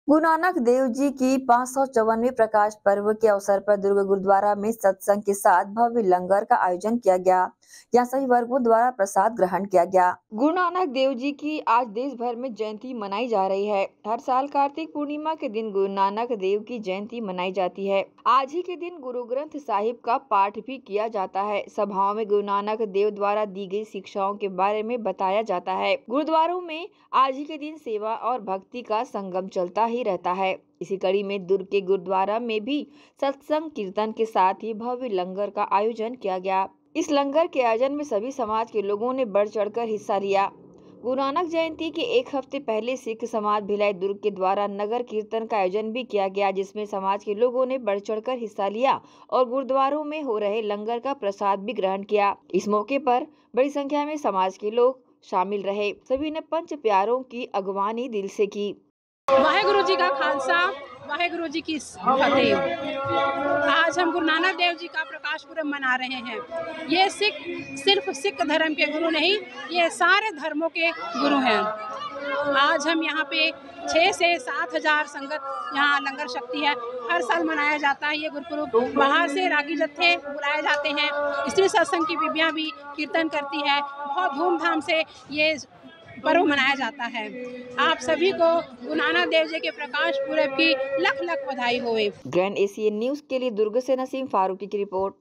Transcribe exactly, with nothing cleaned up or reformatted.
गुरु नानक देव जी की पाँच सौ चौवनवी प्रकाश पर्व के अवसर पर दुर्ग गुरुद्वारा में सत्संग के साथ भव्य लंगर का आयोजन किया गया। यहाँ सभी वर्गों द्वारा प्रसाद ग्रहण किया गया। गुरु नानक देव जी की आज देश भर में जयंती मनाई जा रही है। हर साल कार्तिक पूर्णिमा के दिन गुरु नानक देव की जयंती मनाई जाती है। आज ही के दिन गुरु ग्रंथ साहिब का पाठ भी किया जाता है। सभाओं में गुरु नानक देव द्वारा दी गई शिक्षाओं के बारे में बताया जाता है। गुरुद्वारों में आज ही के दिन सेवा और भक्ति का संगम चलता ही रहता है। इसी कड़ी में दुर्ग के गुरुद्वारा में भी सत्संग कीर्तन के साथ ही भव्य लंगर का आयोजन किया गया। इस लंगर के आयोजन में सभी समाज के लोगों ने बढ़ चढ़कर हिस्सा लिया। गुरु नानक जयंती के एक हफ्ते पहले सिख समाज भिलाई दुर्ग के द्वारा नगर कीर्तन का आयोजन भी किया गया, जिसमें समाज के लोगों ने बढ़ चढ़कर हिस्सा लिया और गुरुद्वारों में हो रहे लंगर का प्रसाद भी ग्रहण किया। इस मौके पर बड़ी संख्या में समाज के लोग शामिल रहे। सभी ने पंच प्यारों की अगवानी दिल से की। वाहेगुरु जी का खालसा, वाहेगुरु जी की फतेह। आज हम गुरु नानक देव जी का प्रकाश पुरब मना रहे हैं। ये सिख सिर्फ सिख धर्म के गुरु नहीं, ये सारे धर्मों के गुरु हैं। आज हम यहाँ पे छः से सात हजार संगत यहाँ लंगर शक्ति है। हर साल मनाया जाता है ये गुरुपुरब। बाहर से रागी जत्थे बुलाए जाते हैं। स्त्री सत्संग की बीबियाँ भी कीर्तन करती है। बहुत धूमधाम से ये पर्व मनाया जाता है। आप सभी को गुरु नानक देव जी के प्रकाश पुरब की लख लख बधाई होवे। ग्रैंड एशियन न्यूज के लिए दुर्ग से नसीम फारूकी की रिपोर्ट।